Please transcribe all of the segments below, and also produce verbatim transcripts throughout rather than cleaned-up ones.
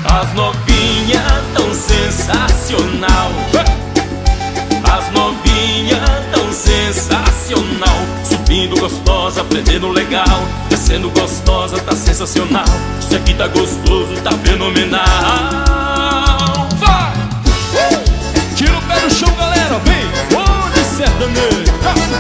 As novinhas tão sensacional. As novinhas tão sensacional. Subindo gostosa, aprendendo legal. Descendo gostosa, tá sensacional. Isso aqui tá gostoso, tá fenomenal. Vai! Uh! Tira o pé do chão, galera, vem! Onde sertanejo?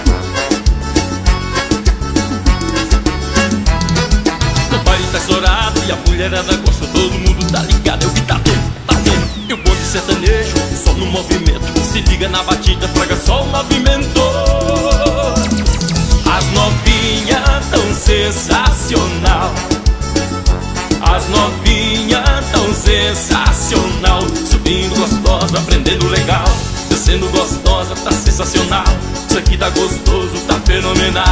O baile tá estourado e a mulherada gosta. Todo mundo tá ligado, é o que tá tendo, tá tendo. E o bonde sertanejo, só no movimento. Se liga na batida, fraga só o movimento. As novinhas tão sensacional. As novinhas tão sensacional. Subindo gostosa, aprendendo legal. Descendo gostosa, tá sensacional. Isso aqui tá gostoso, tá fenomenal.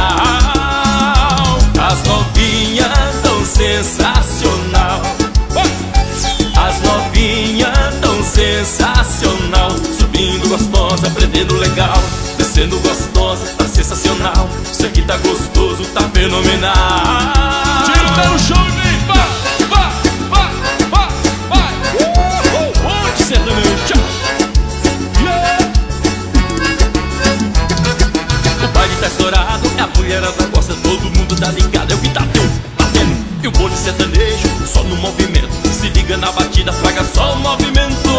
As novinhas tão sensacional. As novinhas tão sensacional. Subindo gostosa, aprendendo legal. Descendo gostosa, tá sensacional. Isso aqui tá gostoso, tá fenomenal. Tira o pé no chão e vem! Vai, vai, vai, vai, vai! Uhul! Onde sertanejo? Yeah! O baile tá estourado, é a mulherada gosta. Todo mundo tá ligado, é o que tá tendo, tá tendo. E o bonde sertanejo, só no movimento. Se liga na batida, fraga só o movimento.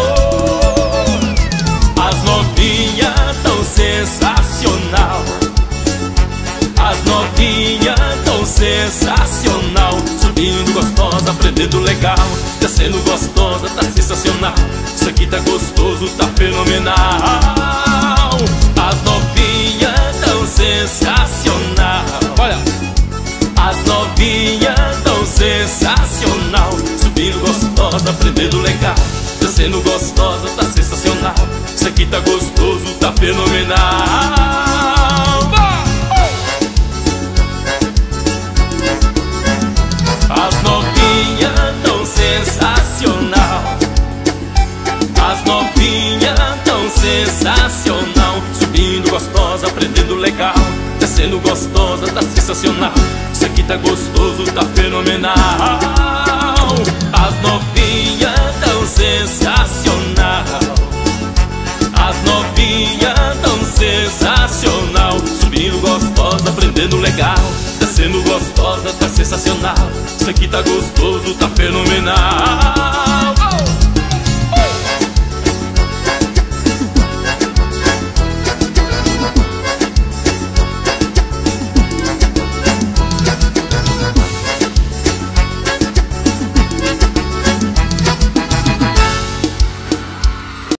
As novinhas tão sensacional. As novinhas tão sensacional. Subindo gostosa, aprendendo legal. Descendo gostosa, tá sensacional. Isso aqui tá gostoso, tá fenomenal. As novinhas tão sensacional. Olha! As novinhas tão sensacional. Subindo gostosa, aprendendo legal. Descendo gostosa, tá sensacional. Isso aqui tá gostoso, tá fenomenal. As novinhas tão sensacional. As novinhas tão sensacional. Subindo gostosa, aprendendo legal. Descendo gostosa, tá sensacional. Isso aqui tá gostoso, tá fenomenal. As novinhas tão sensacional. As novinhas tão sensacional. Subindo gostosa, aprendendo legal. Descendo gostosa, tá sensacional. Isso aqui tá gostoso, tá fenomenal.